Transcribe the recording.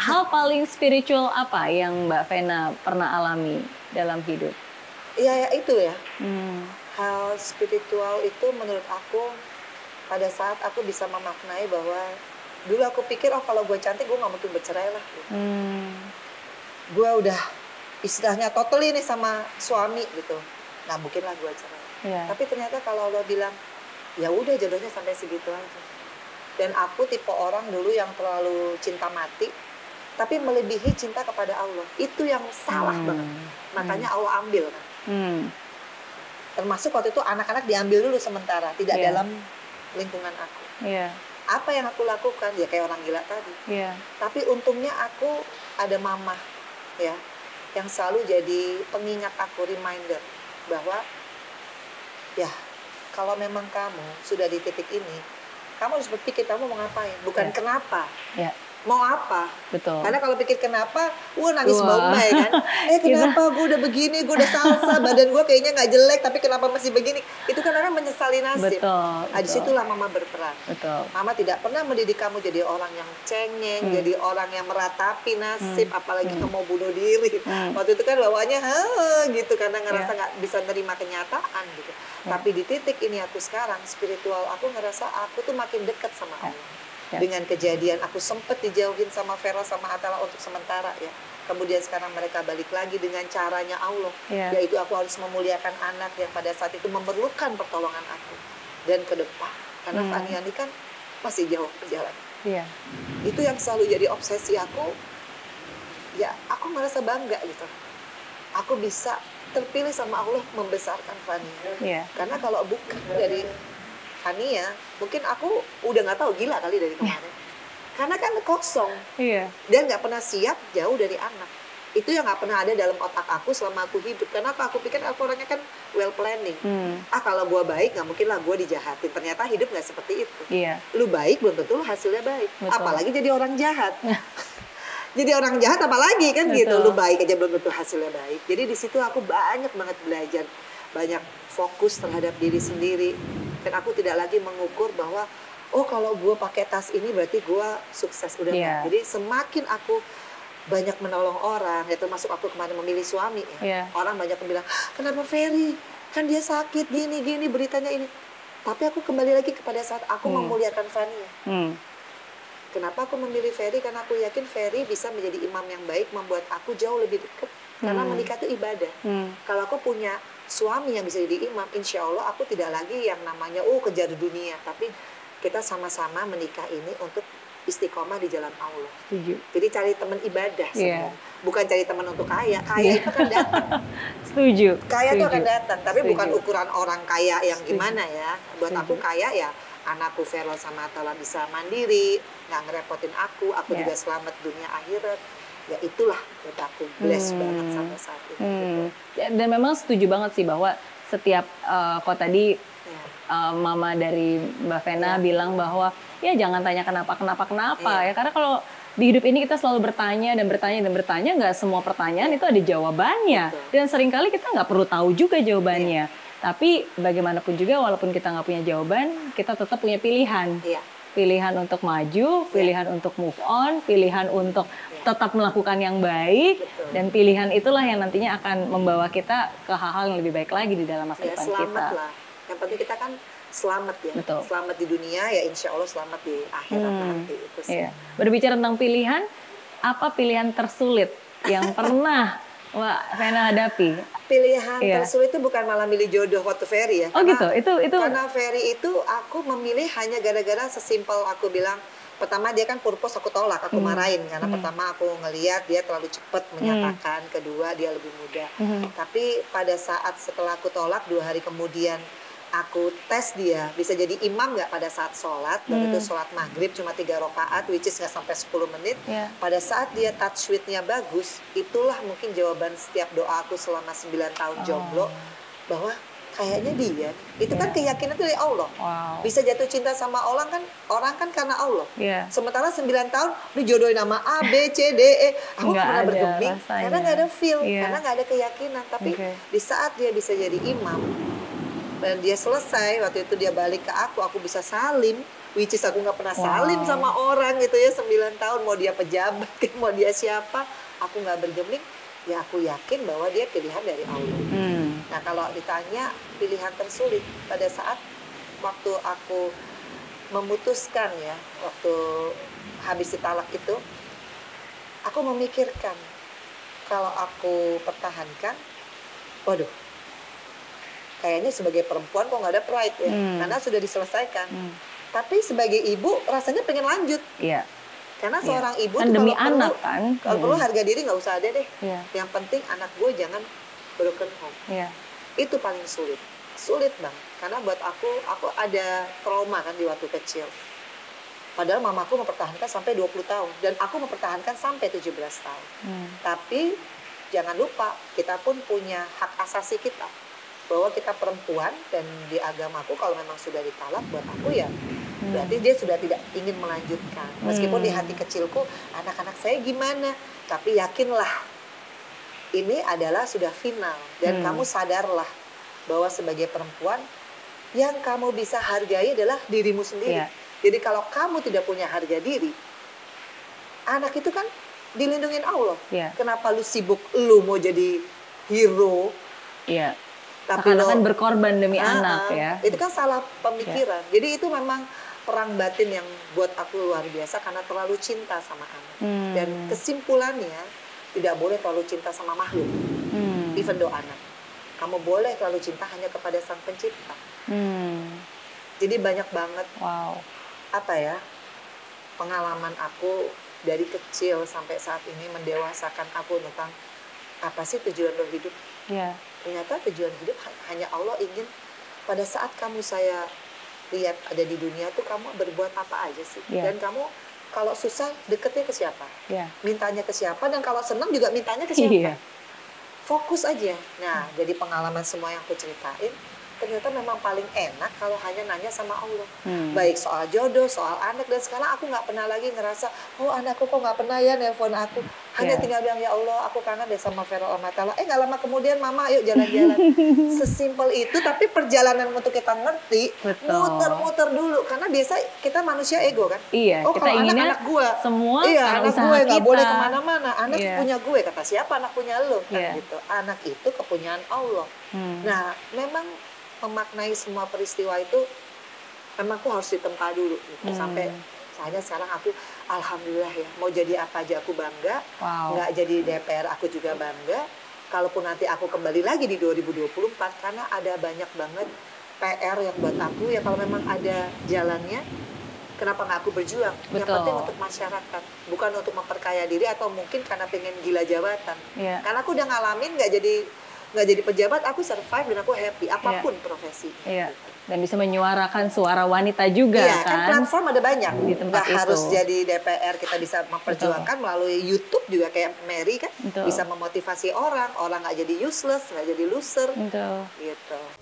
Hal paling spiritual apa yang Mbak Vena pernah alami dalam hidup? Ya itu ya. Hal spiritual itu menurut aku pada saat aku bisa memaknai bahwa dulu aku pikir kalau gue cantik gue nggak mungkin bercerai lah. Gue udah istilahnya totally nih sama suami gitu, nggak mungkin lah gue cerai. Tapi ternyata kalau lo bilang ya udah jodohnya sampai segitu aja. Dan aku tipe orang dulu yang terlalu cinta mati, tapi melebihi cinta kepada Allah. Itu yang salah banget. Makanya Allah ambil kan. Termasuk waktu itu anak-anak diambil dulu sementara, tidak dalam lingkungan aku. Apa yang aku lakukan ya kayak orang gila tadi. Tapi untungnya aku ada mama ya yang selalu jadi pengingat aku, reminder bahwa ya kalau memang kamu sudah di titik ini, kamu harus berpikir kamu mau ngapain, bukan kenapa. Mau apa? Betul. Karena kalau pikir kenapa, nangis bombay kan. Kenapa gue udah begini, gue udah salsa, badan gue kayaknya nggak jelek, tapi kenapa masih begini? Itu kan orang menyesali nasib. Betul. Disitulah mama berperan. Betul. Mama tidak pernah mendidik kamu jadi orang yang cengeng, jadi orang yang meratapi nasib, apalagi mau bunuh diri. Waktu itu kan bawaannya gitu, karena ngerasa nggak bisa nerima kenyataan gitu. Tapi di titik ini aku sekarang, spiritual aku ngerasa aku tuh makin dekat sama Allah. Dengan kejadian aku sempet dijauhin sama Vera sama Atala untuk sementara ya. Kemudian sekarang mereka balik lagi dengan caranya Allah, yaitu aku harus memuliakan anak yang pada saat itu memerlukan pertolongan aku. Dan ke depan, karena Fania ini kan masih jauh perjalanan. Itu yang selalu jadi obsesi aku. Ya aku merasa bangga gitu. Aku bisa terpilih sama Allah membesarkan Fania. Karena kalau bukan dari Fania, mungkin aku udah nggak tahu gila kali dari kemarin. Karena kan kosong. Dan nggak pernah siap jauh dari anak. Itu yang nggak pernah ada dalam otak aku selama aku hidup. Kenapa? Aku pikir aku orangnya kan well planning. Kalau gue baik nggak mungkin lah gue dijahatin. Ternyata hidup nggak seperti itu. Lu baik belum tentu lu hasilnya baik. Apalagi jadi orang jahat. Jadi orang jahat apalagi kan gitu. Lu baik aja belum tentu hasilnya baik. Jadi di situ aku banyak banget belajar. Banyak fokus terhadap diri sendiri. Dan aku tidak lagi mengukur bahwa kalau gue pakai tas ini berarti gue sukses. Udah enggak. Jadi semakin aku banyak menolong orang, ya termasuk aku kemarin memilih suami ya. Orang banyak yang bilang, kenapa Ferry? Kan dia sakit gini beritanya ini. Tapi aku kembali lagi kepada saat aku memuliakan Fania. Kenapa aku memilih Ferry? Karena aku yakin Ferry bisa menjadi imam yang baik, membuat aku jauh lebih dekat. Karena menikah itu ibadah. Kalau aku punya suami yang bisa jadi imam, insya Allah aku tidak lagi yang namanya kejar dunia, tapi kita sama-sama menikah ini untuk istiqomah di jalan Allah. Setuju. Jadi cari teman ibadah sebenarnya. Bukan cari teman untuk kaya itu akan datang. Setuju. Kaya itu akan datang, tapi bukan ukuran orang kaya yang gimana ya. Buat aku kaya ya anakku Vero sama Atala bisa mandiri, nggak ngerepotin aku juga selamat dunia akhirat. Ya itulah buat aku bless banget sampai saat ini. Dan memang setuju banget sih bahwa setiap kok tadi mama dari Mbak Vena bilang bahwa ya jangan tanya kenapa ya, karena kalau di hidup ini kita selalu bertanya nggak semua pertanyaan itu ada jawabannya. Dan seringkali kita nggak perlu tahu juga jawabannya. Tapi bagaimanapun juga walaupun kita nggak punya jawaban, kita tetap punya pilihan. Pilihan untuk maju, pilihan untuk move on, pilihan untuk tetap melakukan yang baik, dan pilihan itulah yang nantinya akan membawa kita ke hal-hal yang lebih baik lagi di dalam masa depan kita. Lah. Yang penting kita kan selamat ya. Betul. Selamat di dunia ya, insya Allah selamat di akhirat nanti. Itu sih. Berbicara tentang pilihan, apa pilihan tersulit yang pernah Mbak Vena hadapi? Pilihan tersulit itu bukan malah milih jodoh waktu Ferry ya. Karena, itu. Karena Ferry itu aku memilih hanya gara-gara sesimpel aku bilang, pertama dia kan purpose aku tolak, aku marahin. Karena pertama aku ngelihat dia terlalu cepat menyatakan, kedua dia lebih muda. Tapi pada saat setelah aku tolak, 2 hari kemudian aku tes dia, bisa jadi imam nggak pada saat sholat, dan itu sholat maghrib cuma 3 rakaat, which is nggak sampai 10 menit. Pada saat dia tajwidnya bagus, itulah mungkin jawaban setiap doa aku selama 9 tahun jomblo, bahwa kayaknya dia, itu kan keyakinan dari Allah. Bisa jatuh cinta sama orang kan karena Allah. Sementara 9 tahun, dijodohin nama A, B, C, D, E, aku nggak pernah bergeming, karena nggak ada feel, karena nggak ada keyakinan. Tapi di saat dia bisa jadi imam, dan dia selesai, waktu itu dia balik ke aku bisa salim, which is aku nggak pernah Wow. salim sama orang gitu ya 9 tahun, mau dia pejabat, mau dia siapa, aku nggak bergeming, ya aku yakin bahwa dia pilihan dari Allah. Nah kalau ditanya pilihan tersulit pada saat waktu aku memutuskan ya, waktu habis ditalak itu, aku memikirkan kalau aku pertahankan, waduh, kayaknya sebagai perempuan kok nggak ada pride ya, karena sudah diselesaikan. Tapi sebagai ibu rasanya pengen lanjut. Iya. Karena seorang ibu Kan tuh demi kalau anak perlu, kan. kalau perlu harga diri nggak usah ada deh. Iya. Yang penting anak gue jangan broken home. Iya. Itu paling sulit. Sulit bang. Karena buat aku ada trauma kan di waktu kecil. Padahal mamaku mempertahankan sampai 20 tahun. Dan aku mempertahankan sampai 17 tahun. Tapi jangan lupa, kita pun punya hak asasi kita. Bahwa kita perempuan, dan di agamaku kalau memang sudah ditalak, buat aku ya berarti dia sudah tidak ingin melanjutkan. Meskipun di hati kecilku, anak-anak saya gimana? Tapi yakinlah, ini adalah sudah final. Dan kamu sadarlah bahwa sebagai perempuan, yang kamu bisa hargai adalah dirimu sendiri. Jadi kalau kamu tidak punya harga diri, anak itu kan dilindungin Allah. Kenapa lu sibuk, lu mau jadi hero? Iya. Tapi Seakan-akan berkorban demi anak ya. Itu kan salah pemikiran. Jadi itu memang perang batin yang buat aku luar biasa karena terlalu cinta sama anak. Dan kesimpulannya tidak boleh terlalu cinta sama makhluk. Even though anak. Kamu boleh terlalu cinta hanya kepada Sang Pencipta. Jadi banyak banget apa ya, pengalaman aku dari kecil sampai saat ini mendewasakan aku tentang apa sih tujuan berhidup. Ternyata tujuan hidup hanya Allah ingin pada saat saya lihat ada di dunia tuh kamu berbuat apa aja sih. Dan kamu kalau susah deketnya ke siapa, mintanya ke siapa, dan kalau senang juga mintanya ke siapa. Fokus aja. Nah, jadi pengalaman semua yang aku ceritain ternyata memang paling enak kalau hanya nanya sama Allah. Baik soal jodoh, soal anak, dan sekarang aku nggak pernah lagi ngerasa, oh anakku kok nggak pernah ya nelpon aku. Hanya tinggal bilang, ya Allah aku kangen deh sama Vero Almatala. Nggak lama kemudian mama ayo jalan-jalan. Sesimpel itu, tapi perjalanan untuk kita ngerti, muter-muter dulu. Karena biasa kita manusia ego kan. Oh kita kalau inginnya anak gue, semua anak gue nggak boleh kemana-mana. Anak Iya. punya gue, kata siapa anak punya lo kan gitu. Anak itu kepunyaan Allah. Nah memang memaknai semua peristiwa itu memang aku harus ditempa dulu gitu. Sampai sekarang aku alhamdulillah ya, mau jadi apa aja aku bangga. Nggak jadi DPR aku juga bangga. Kalaupun nanti aku kembali lagi di 2024, karena ada banyak banget PR yang buat aku ya, kalau memang ada jalannya, kenapa nggak aku berjuang? Yang penting untuk masyarakat, bukan untuk memperkaya diri atau mungkin karena pengen gila jabatan. Karena aku udah ngalamin nggak jadi pejabat, aku survive dan aku happy apapun profesi. Dan bisa menyuarakan suara wanita juga kan platform ada banyak. Di tempat nggak itu. harus jadi DPR, kita bisa memperjuangkan melalui YouTube juga kayak Mary kan, bisa memotivasi orang nggak jadi useless, nggak jadi loser. Gitu.